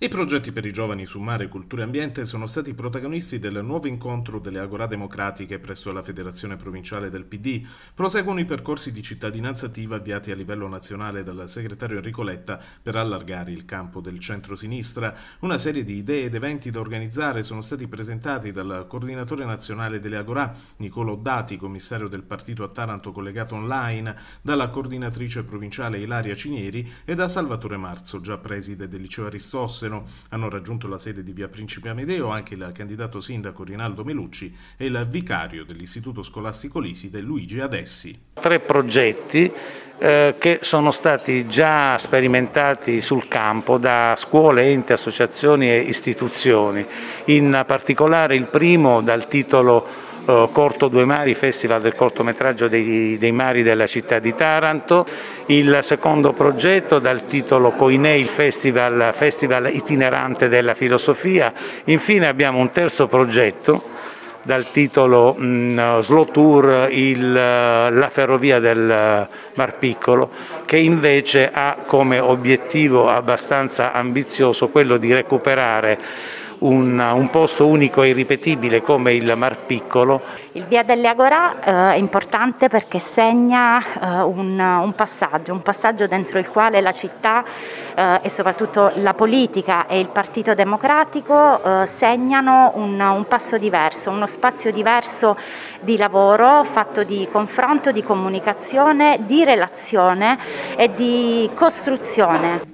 I progetti per i giovani su mare, cultura e ambiente sono stati protagonisti del nuovo incontro delle Agorà Democratiche presso la Federazione Provinciale del PD. Proseguono i percorsi di cittadinanza attiva avviati a livello nazionale dal segretario Enrico Letta per allargare il campo del centro-sinistra. Una serie di idee ed eventi da organizzare sono stati presentati dal coordinatore nazionale delle Agorà, Nicolo Dati, commissario del partito a Taranto collegato online, dalla coordinatrice provinciale Ilaria Cinieri e da Salvatore Marzo, già preside del liceo Aristotele. Hanno raggiunto la sede di via Principe Amedeo anche il candidato sindaco Rinaldo Melucci e il vicario dell'Istituto Scolastico Liside Luigi Adessi. 3 progetti che sono stati già sperimentati sul campo da scuole, enti, associazioni e istituzioni. In particolare il primo dal titolo Corto Due Mari, Festival del cortometraggio dei mari della città di Taranto, il secondo progetto dal titolo Coinei, il festival itinerante della filosofia, infine abbiamo un terzo progetto dal titolo Slow Tour, la ferrovia del Mar Piccolo, che invece ha come obiettivo abbastanza ambizioso quello di recuperare un posto unico e irripetibile come il Mar Piccolo. Il Via delle Agorà è importante perché segna un passaggio dentro il quale la città e soprattutto la politica e il Partito Democratico segnano un passo diverso, uno spazio diverso di lavoro fatto di confronto, di comunicazione, di relazione e di costruzione.